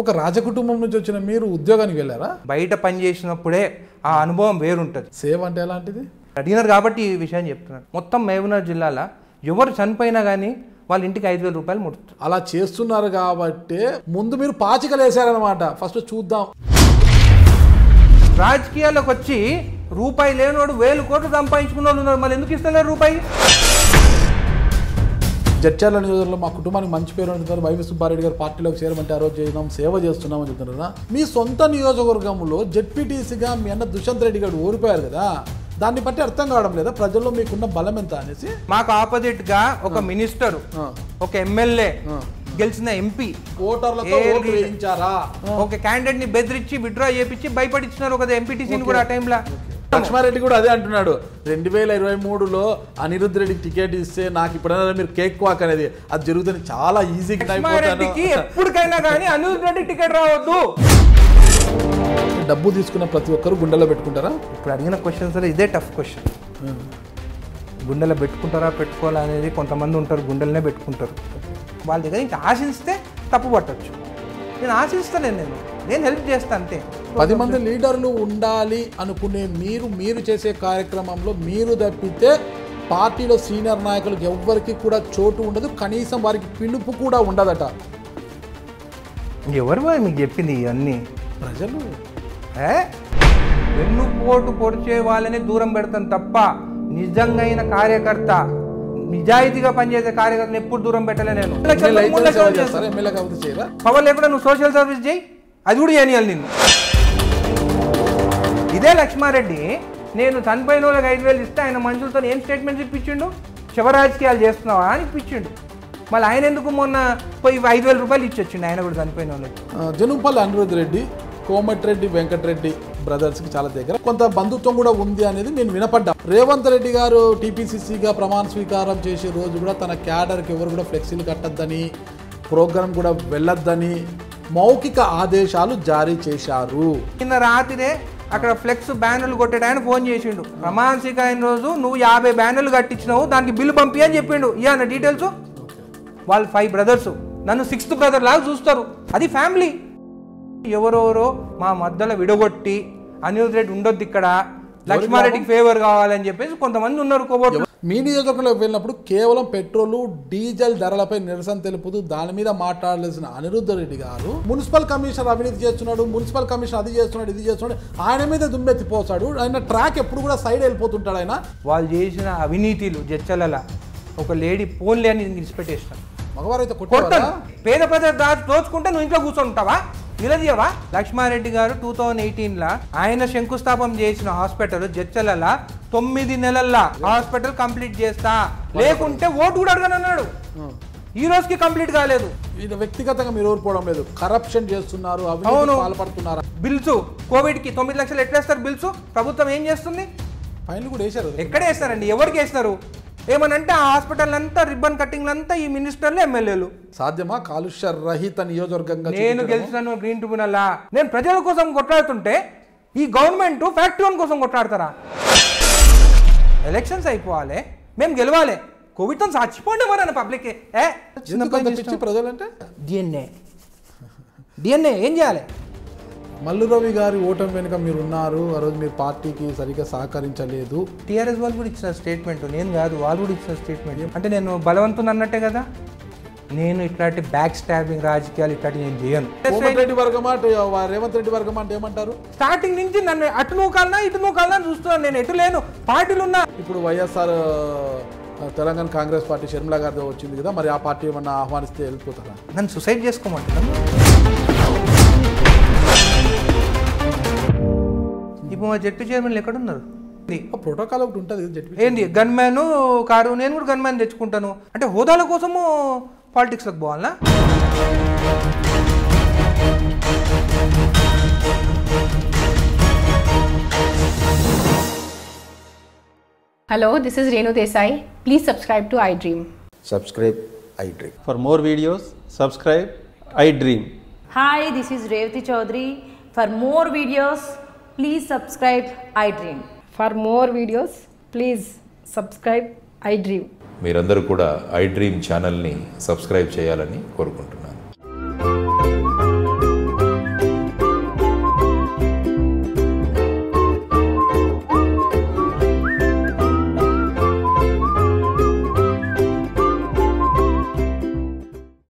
ఒక రాజకుటుంబం నుంచి వచ్చిన మీరు ఉద్యోగానికి వెళ్ళారా? బయట పని చేసినప్పుడే ఆ అనుభవం వేరుంటుంది. సేవ్ అంటే ఎలాంటిది అడిగినారు కాబట్టి ఈ విషయం చెప్తున్నాను. మొత్తం మహబూబ్నగర్ జిల్లాలో ఎవరు చనిపోయినా కానీ వాళ్ళ ఇంటికి 5,000 రూపాయలు ముడుతుంది. అలా చేస్తున్నారు కాబట్టి ముందు మీరు పాచికలు వేసారనమాట. ఫస్ట్ చూద్దాం. రాజకీయాల్లోకి వచ్చి రూపాయి లేనోడు 1,000 కోట్లు సంపాదించుకున్న వాళ్ళు ఉన్నారు. మళ్ళీ ఎందుకు ఇస్తున్నారు రూపాయి? జడ్చర్ల నియోజకవర్గంలో మా కుటుంబానికి మంచి పేరు అంటున్నారు. వైవి సుబ్బారెడ్డి గారు పార్టీలోకి చేరమంటే ఆ రోజు చేద్దాం, సేవ చేస్తున్నాం అని చెప్తున్నారు. మీ సొంత నియోజకవర్గంలో జెడ్పీటీసీగా మీ అన్న దుష్యంత్ రెడ్డి గారు ఓడిపోయారు కదా, దాన్ని బట్టి అర్థం కావడం లేదా ప్రజల్లో మీకున్న బలం ఎంత అనేసి? మాకు ఆపోజిట్ గా ఒక మినిస్టర్, ఒక ఎమ్మెల్యే, గెలిచిన ఎంపీ ఓటర్లతో ఓటు వేయించారా? ఒక క్యాండిడేట్ ని బెదిరించి విత్డ్రా చేపించి భయపడిచ్చినారు కదా ఎంపీటీసీని కూడా ఆ టైంలో. లక్ష్మారెడ్డి కూడా అదే అంటున్నాడు. 2023లో అనిరుద్ధ్ రెడ్డికి టికెట్ ఇస్తే నాకు ఇప్పుడైనా మీరు కేక్ వాక్ అనేది అది జరుగుతుంది, చాలా ఈజీగా ఎప్పటికైనా కానీ అనిరుద్ధ్ రెడ్డి టికెట్ రావద్దు. డబ్బు తీసుకున్న ప్రతి ఒక్కరు గుండెలో పెట్టుకుంటారా? ఇప్పుడు అడిగిన క్వశ్చన్స్ ఇదే టఫ్ క్వశ్చన్. గుండెలో పెట్టుకుంటారా పెట్టుకోవాలా అనేది కొంతమంది ఉంటారు, గుండెలనే పెట్టుకుంటారు. వాళ్ళ దగ్గర ఇంకా ఆశిస్తే తప్పు పట్టచ్చు. నేను ఆశిస్తాను, నేను హెల్ప్ చేస్తాను అంతే. 10 మంది లీడర్లు ఉండాలి అనుకునే మీరు చేసే కార్యక్రమంలో మీరు తప్పితే పార్టీలో సీనియర్ నాయకులకు ఎవ్వరికి కూడా చోటు ఉండదు, కనీసం వారికి పిలుపు కూడా ఉండదట. ఎవరు మీకు చెప్పింది ఇవన్నీ? ప్రజలు. వెన్నుపోటు పొడిచే వాళ్ళని దూరం పెడతాను తప్ప నిజంగా కార్యకర్త, నిజాయితీగా పనిచేసే కార్యకర్తను ఎప్పుడు దూరం పెట్టలే నేను. పవర్ లేకుండా నువ్వు సోషల్ సర్వీస్ చేయి, అది కూడా చేయనియాలి నిన్ను. ఇదే లక్ష్మారెడ్డి నేను చనిపోయిన వాళ్ళకి 5,000 ఇస్తే ఆయన మనుషులతో ఏం స్టేట్మెంట్స్ ఇప్పించిండు? శివరాజకీయాలు చేస్తున్నావా అని ఇప్పించిండు. మళ్ళీ ఆయన ఎందుకు మొన్న పోయి 5,000 రూపాయలు ఇచ్చొచ్చిండు ఆయన కూడా చనిపోయిన వాళ్ళకి. జనంపల్లి అనిరుద్ధ్ రెడ్డి, కోమటిరెడ్డి వెంకటరెడ్డి బ్రదర్స్కి చాలా దగ్గర కొంత బంధుత్వం కూడా ఉంది అనేది నేను వినపడ్డా. రేవంత్ రెడ్డి గారు టీపీసీసీగా ప్రమాణ స్వీకారం చేసే రోజు కూడా తన క్యాడర్కి ఎవరు కూడా ఫ్లెక్సీలు కట్టద్దని, ప్రోగ్రాం కూడా వెళ్ళొద్దని మౌఖిక ఆదేశాలు జారీ చేశారు. నిన్న రాత్రినే అక్కడ ఫ్లెక్స్ బ్యానర్లు కొట్టడానికి ఫోన్ చేసిండు. ప్రమాణ స్వీకారం రోజు నువ్వు 50 బ్యానర్లు కట్టించినావు, దానికి బిల్లు పంపి అని చెప్పిండు. ఇవన్న డీటెయిల్స్. వాళ్ళు 5 బ్రదర్స్, నన్ను 6th బ్రదర్ లాగా చూస్తారు. అది ఫ్యామిలీ. ఎవరెవరో మా మధ్యలో విడగొట్టి అనిరుద్ధ్ రెడ్డి ఉండొద్దు ఇక్కడ, లక్ష్మారెడ్డికి ఫేవర్ కావాలని చెప్పేసి కొంతమంది ఉన్నారు. కోబోట్లు మీ నియోజకవర్గంలోకి వెళ్ళినప్పుడు కేవలం పెట్రోలు డీజిల్ ధరలపై నిరసన తెలుపుతూ దాని మీద మాట్లాడాల్సిన అనిరుద్ధ్ రెడ్డి గారు మున్సిపల్ కమిషనర్ అవినీతి చేస్తున్నాడు, మున్సిపల్ కమిషనర్ అది చేస్తున్నాడు, ఇది చేస్తున్నాడు, ఆయన మీద దుమ్మెత్తిపోతాడు. ఆయన ట్రాక్ ఎప్పుడు కూడా సైడ్ వెళ్ళిపోతుంటాడు. ఆయన వాళ్ళు చేసిన అవినీతిలు జడ్చర్ల ఒక లేడీ ఫోన్లే అని విడిచిపెట్టేస్తాను. మగవారు అయితే కొట్టారు. పేద ప్రజలు దోచుకుంటే నువ్వు ఇంట్లో కూర్చొంటావా? నిలదీయవా? లక్ష్మారెడ్డి గారు 2018లో ఆయన శంకుస్థాపన చేసిన హాస్పిటల్ జడ్చర్ల 9 నెలల్లో హాస్పిటల్ కంప్లీట్ చేస్తా, లేకుంటే ఓటు కూడా అడగనన్నాడు. ఈ రోజుకి కంప్లీట్ కాలేదు. ఇది వ్యక్తిగతంగా మీరు ఓడిపోవడం లేదు, కరప్షన్ చేస్తున్నారు, అవినీతికి పాల్పడుతున్నారు. బిల్స్ కోవిడ్కి 9 లక్షలు ఎట్లేస్తారు బిల్స్? ప్రభుత్వం ఏం చేస్తుంది? ఫైన్లు కూడా వేశారు. ఎక్కడ వేస్తారండి? ఎవరికి వేస్తారు? ఏమనంటే ఆ హాస్పిటల్ అంతా రిబ్బన్ కట్టింగ్ అంతా ఈ మినిస్టర్లు, ఎమ్మెల్యేలు. సాధ్యమా కాలుష్య రహిత నియోజకవర్గంగా? నేను గెలిచినాను గ్రీన్ ట్రిబ్యునల్. నేను ప్రజల కోసం కొట్లాడుతుంటే ఈ గవర్నమెంట్ ఫ్యాక్టరీ కోసం కొట్లాడతారా? ఎలక్షన్స్ అయిపోవాలి, మేము గెలవాలి, కోవిడ్తో చచ్చిపోండి ఎవరన్నా పబ్లిక్. ప్రజలంటే డిఎన్ఏ ఏం చేయాలి? మల్లు రవి గారి ఓటమి వెనుక మీరు ఉన్నారు, ఆ రోజు మీరు పార్టీకి సరిగ్గా సహకరించలేదు. టీఆర్ఎస్ వాళ్ళు కూడా ఇచ్చిన స్టేట్మెంట్, నేను కాదు, వాళ్ళు కూడా ఇచ్చిన స్టేట్మెంట్. అంటే నేను బలవంతుని అన్నట్టే కదా. నేను ఇట్లాంటి బ్యాక్ స్టాబింగ్ రాజకీయాలు ఇట్లాంటి నేను చేయను. రేవంత్ రెడ్డి వర్గం అంటే ఏమంటారు? స్టార్టింగ్ నుంచి నన్ను అటు నూకాలనా ఇటు నూకాలనా చూస్తున్నాను. నేను ఎటు లేను, పార్టీలు ఉన్నా. ఇప్పుడు వైఎస్ఆర్ తెలంగాణ కాంగ్రెస్ పార్టీ షర్మిలా గారితో వచ్చింది కదా, మరి ఆ పార్టీ ఏమన్నా ఆహ్వానిస్తే వెళ్ళిపోతారా? నన్ను సూసైడ్ చేసుకోమంటున్నాను. ఇప్పుడు మా జెడ్పీ చైర్మన్లు ఎక్కడున్నారు? ప్రోటోకాల్ ఒకటి ఉంటుంది. ఏంటి గన్మ్యాన్ కారు? నేను కూడా గన్మ్యాన్ తెచ్చుకుంటాను. అంటే హోదాల కోసము పాలిటిక్స్లోకి పోవాలా? Hello, this is Renu Desai. Please subscribe to iDream. Subscribe iDream. For more videos, subscribe iDream. Hi, this is Revati Chaudhary. For more videos, please subscribe iDream. For more videos, please subscribe iDream. మీరందరూ కూడా iDream ఛానల్ని subscribe చేయాలని కోరుకుంటున్నాను.